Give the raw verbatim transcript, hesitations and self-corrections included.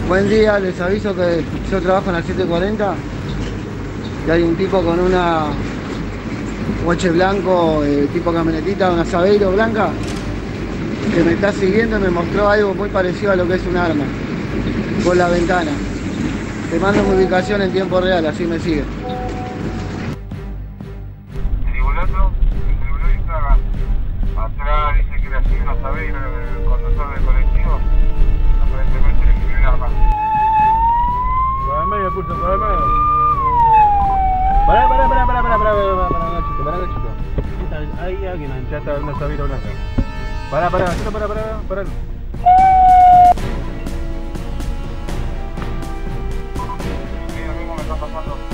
Buen día, les aviso que yo trabajo en la siete cuarenta y hay un tipo con una coche blanco, eh, tipo camionetita, una Saveiro blanca, que me está siguiendo y me mostró algo muy parecido a lo que es un arma por la ventana. Te mando mi ubicación en tiempo real, así me sigue. Tribulato, el tribulista atrás dice que le sigue una Saveiro, el conductor del colectivo, aparentemente le escribió un arma. Por el medio, curso, por el medio. Pará, pará, pará, pará, pará, pará, pará, pará, Nachito, pará, Nachito. Hay alguien, ya está una Saveiro blanca. Pará, pará, Nachito, pará, pará, pará. Sí, lo mismo me está pasando.